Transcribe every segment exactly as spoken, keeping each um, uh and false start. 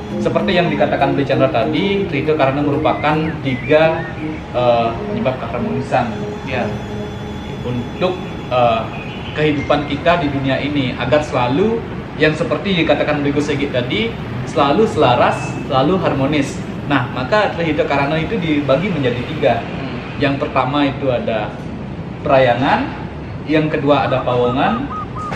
seperti yang dikatakan Bli Chandra tadi, Trihita Karana merupakan tiga uh, penyebab keharmonisan ya untuk uh, kehidupan kita di dunia ini, agar selalu yang seperti dikatakan Bli Gusegi tadi, selalu selaras, selalu harmonis. Nah, maka Trihita Karana itu dibagi menjadi tiga. Yang pertama itu ada perayangan, yang kedua ada pawongan,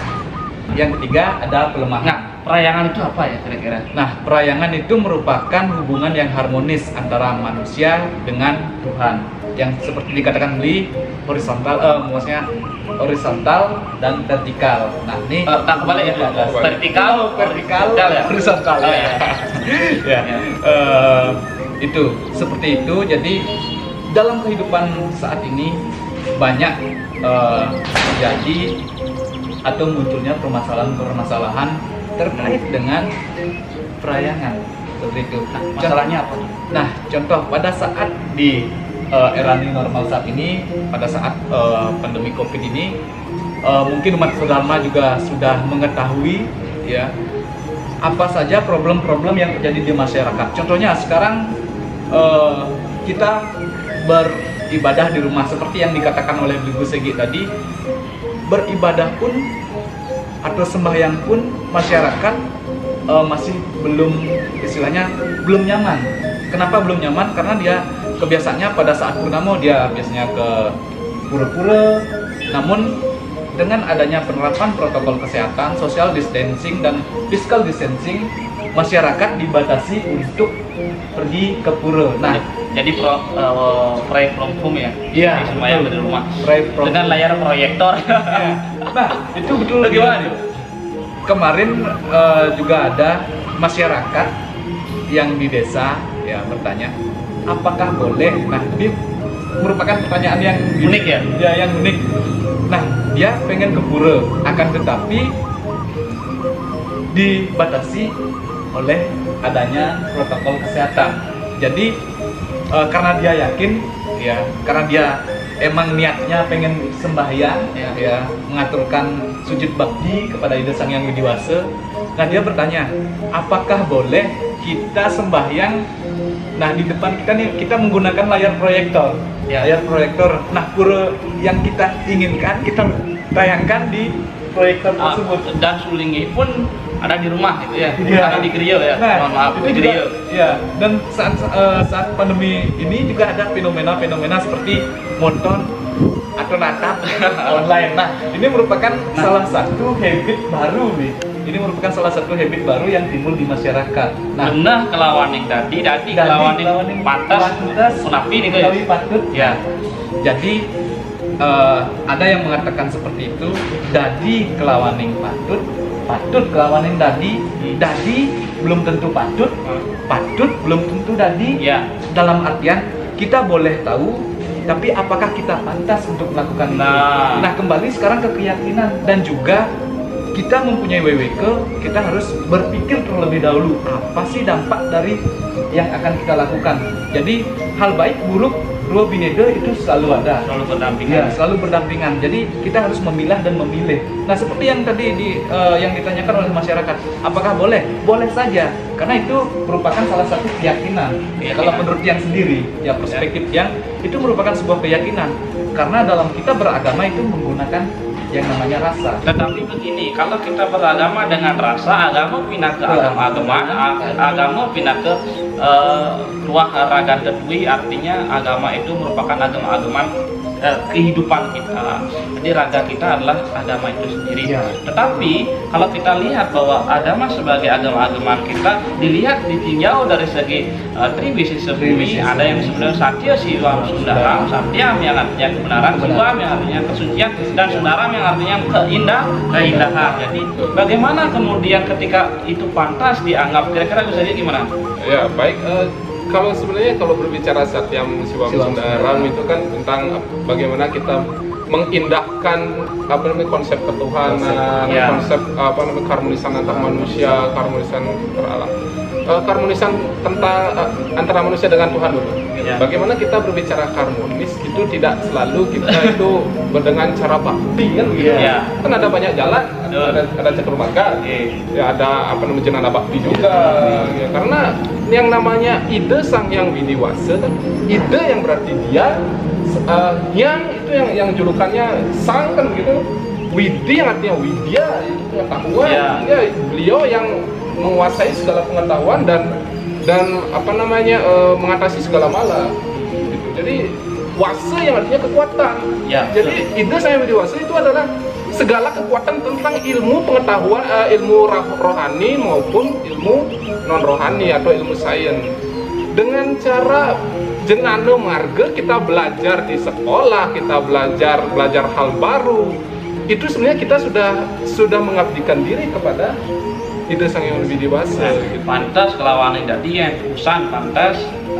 yang ketiga ada pelemahan. Nah, perayangan itu apa ya kira-kira? Nah, perayangan itu merupakan hubungan yang harmonis antara manusia dengan Tuhan, yang seperti dikatakan Bli horizontal, eh, maksudnya horizontal dan vertikal. Nah, ini uh, tak kembali ya, vertikal, oh, vertikal, ya, horizontal oh, ya. ya. ya. ya. Uh, itu seperti itu. Jadi dalam kehidupan saat ini banyak uh, terjadi atau munculnya permasalahan-permasalahan terkait dengan perayangan seperti itu. Nah, masalahnya apa? Nah, contoh pada saat di uh, era new normal saat ini, pada saat uh, pandemi COVID ini, uh, mungkin umat Dharma juga sudah mengetahui ya apa saja problem-problem yang terjadi di masyarakat. Contohnya sekarang uh, kita beribadah di rumah seperti yang dikatakan oleh Bli Gusegi tadi, beribadah pun atau sembahyang pun masyarakat uh, masih belum, istilahnya belum nyaman. Kenapa belum nyaman? Karena dia kebiasaannya pada saat purnama dia biasanya ke pura-pura. Namun dengan adanya penerapan protokol kesehatan, social distancing dan physical distancing, masyarakat dibatasi untuk pergi ke pura. Nah, jadi pro, uh, proyek from home ya? Iya, sembahyang dari rumah. Proyek from dengan layar proyektor. Ya. Nah, itu betul. Bagaimana? Kemarin uh, juga ada masyarakat yang di desa ya bertanya, apakah boleh? Nah, ini merupakan pertanyaan yang unik ya? Ya, yang unik. Nah, dia pengen ke pura, akan tetapi dibatasi oleh adanya protokol kesehatan. Jadi uh, karena dia yakin, ya, karena dia emang niatnya pengen sembahyang, ya, ya mengaturkan sujud bakti kepada Ida Sang Yang Widiwasa. Nah, dia bertanya, apakah boleh kita sembahyang? Nah, di depan kita nih kita menggunakan layar proyektor, ya. layar proyektor. Nah, pura yang kita inginkan kita tayangkan di proyektor tersebut. Uh, dan sulingnya pun ada di rumah gitu ya, ya. ada di gereja ya. Nah, mohon maaf di gereja. Ya, dan saat uh, saat pandemi ini juga ada fenomena-fenomena seperti motor atau natap online. Nah, ini merupakan nah. salah satu habit baru nih. Ini merupakan salah satu habit baru yang timbul di masyarakat. Nah, benar kelawaning tadi, tadi kelawaning pantas, sunapi nih guys. Patut. Ya. Jadi uh, ada yang mengatakan seperti itu, dadi kelawaning patut, patut kelawaning dadi, dadi belum tentu patut, patut belum tentu dadi. Ya. Dalam artian kita boleh tahu, tapi apakah kita pantas untuk melakukan itu? Nah, nah kembali sekarang ke keyakinan, dan juga kita mempunyai W W K, kita harus berpikir terlebih dahulu apa sih dampak dari yang akan kita lakukan. Jadi hal baik buruk dua bineda itu selalu ada, selalu berdampingan. Ya, selalu berdampingan. Jadi kita harus memilah dan memilih. Nah, seperti yang tadi di uh, yang ditanyakan oleh masyarakat, apakah boleh? Boleh saja, karena itu merupakan salah satu keyakinan. Ya, kalau menurut yang sendiri, ya perspektif ya. yang itu merupakan sebuah keyakinan. Karena dalam kita beragama itu menggunakan yang namanya rasa. Tetapi begini, kalau kita beragama dengan rasa, agama pindah ke agama-agama, agama pindah ke uh, ruang raga kedui, artinya agama itu merupakan agama-agama uh, kehidupan kita. Jadi raga kita adalah agama itu sendiri. Ya. Tetapi kalau kita lihat bahwa agama sebagai agama-agama kita dilihat ditinjau dari segi uh, tribisi bumi, ada yang sebenarnya satya siwam sundaram, satyam yang artinya kebenaran, siwam yang artinya kesucian, dan sundaram yang artinya keindah, keindahan. Jadi bagaimana kemudian ketika itu pantas dianggap, kira-kira bisa jadi gimana? Ya baik, uh, kalau sebenarnya kalau berbicara satyam siwam sundaram itu kan tentang bagaimana kita mengindahkan apa namanya konsep ketuhanan, Ya. konsep apa namanya keharmonisan antar manusia, keharmonisan antara alam, uh, keharmonisan tentang uh, antara manusia dengan Tuhan dulu. Ya. Bagaimana kita berbicara harmonis itu tidak selalu kita itu dengan cara bakti kan begitu. Ya. Kan ada banyak jalan, Betul. ada ada caturmarga, Oke. ya ada apa namanya jenana bakti juga. Ya, karena yang namanya ide sang yang widiwasa, ide yang berarti dia, uh, yang itu yang yang julukannya sang kan begitu, widi yang artinya widya itu pengetahuan. Ya. Ya, beliau yang menguasai segala pengetahuan dan dan apa namanya uh, mengatasi segala mala. Gitu. Jadi wasa yang artinya kekuatan. Ya, Jadi ide saya widiwasa itu adalah segala kekuatan tentang ilmu pengetahuan, uh, ilmu rohani maupun ilmu non rohani atau ilmu sains. Dengan cara jenana marga kita belajar di sekolah, kita belajar belajar hal baru. Itu sebenarnya kita sudah sudah mengabdikan diri kepada ide sang yang lebih dewasa. Nah, Gitu. pantas kelawan yang tadi yang urusan pantas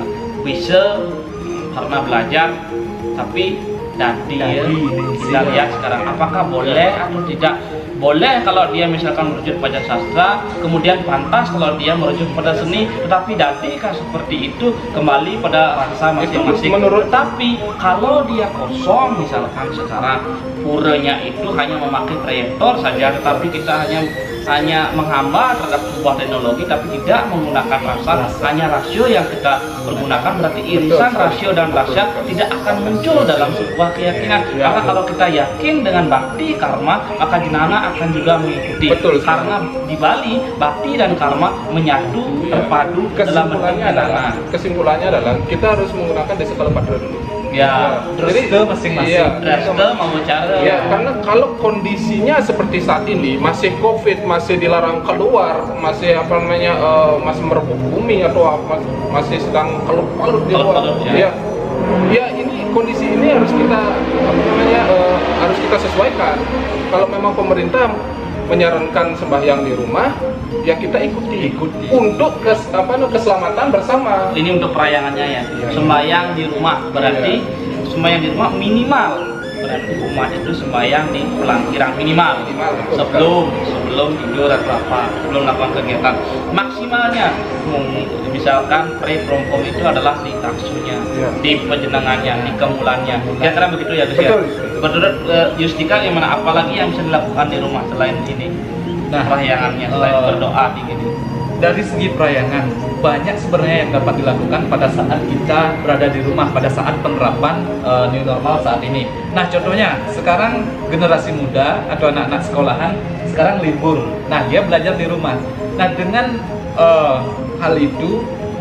bisa karena belajar, tapi dadi ya. Dadi, Kita iya. lihat sekarang apakah boleh atau tidak. Boleh kalau dia misalkan merujuk pada sastra, kemudian pantas kalau dia merujuk pada seni, tetapi dadikah seperti itu kembali pada rasa masing-masing. menurut- Tapi kalau dia kosong misalkan secara puranya itu hanya memakai proyektor saja, tetapi kita hanya hanya menghamba terhadap sebuah teknologi tapi tidak menggunakan rasa, hanya rasio yang kita pergunakan, berarti irisan Betul. rasio dan rasa tidak akan muncul dalam sebuah keyakinan. Ya. Maka kalau kita yakin dengan bakti karma, maka jenana akan juga mengikuti. Betul. Karena di Bali bakti dan karma menyatu, terpadu dalam bentuk Kesimpulannya adalah jenana. kesimpulannya adalah kita harus menggunakan desa Kalapatra dulu. Ya, Dreste masing-masing. Iya, Dreste mau bicara. ya, karena kalau kondisinya seperti saat ini masih COVID, masih dilarang keluar, masih apa namanya eh, masih merebut bumi atau apa, masih sedang kalut-kalut di luar. Kalut-kalut, ya. Ya. Ya, ini kondisi ini harus kita apa namanya eh, harus kita sesuaikan. Kalau memang pemerintah menyarankan sembahyang di rumah, ya kita ikuti. Ikuti. Untuk kes, apa namanya keselamatan bersama. Ini untuk perayangannya ya. Iya. Sembayang di rumah berarti sembayang di rumah minimal. Berarti umat itu sembayang di pelangkiran minimal. Minimal, betul. Sebelum sebelum tidur atau apa, sebelum melakukan kegiatan. Maksimalnya hmm, misalkan pre promkom itu adalah di taksunya, Iya. di penjenengannya, di kemulannya. Kira-kira begitu ya, Gus ya. Betul. Menurut uh, Yustika gimana, apalagi yang bisa dilakukan di rumah selain ini? Nah, Perayangannya selain eh, berdoa di gini. Dari segi perayangan, banyak sebenarnya yang dapat dilakukan pada saat kita berada di rumah, pada saat penerapan uh, new normal saat ini. Nah, contohnya sekarang generasi muda atau anak-anak sekolahan sekarang libur. Nah, dia belajar di rumah. Nah, dengan uh, hal itu,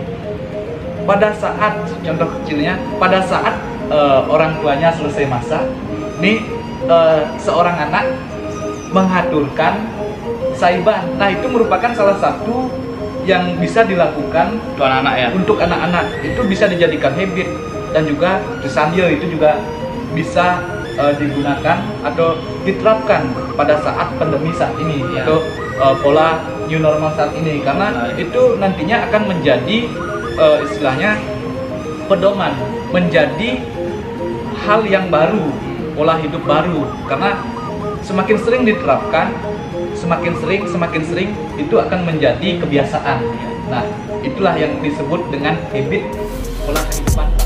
pada saat contoh kecilnya, pada saat uh, orang tuanya selesai masak, nih uh, seorang anak mengaturkan saiban. Nah, itu merupakan salah satu yang bisa dilakukan Untuk anak-anak ya. untuk anak-anak. Itu bisa dijadikan habit dan juga sambil itu juga bisa eh, digunakan atau diterapkan pada saat pandemi saat ini Ya. atau eh, pola new normal saat ini, karena Nah, itu nantinya akan menjadi eh, istilahnya pedoman, menjadi hal yang baru, pola hidup baru, karena semakin sering diterapkan, semakin sering, semakin sering itu akan menjadi kebiasaan. Nah, itulah yang disebut dengan habit pola kehidupan.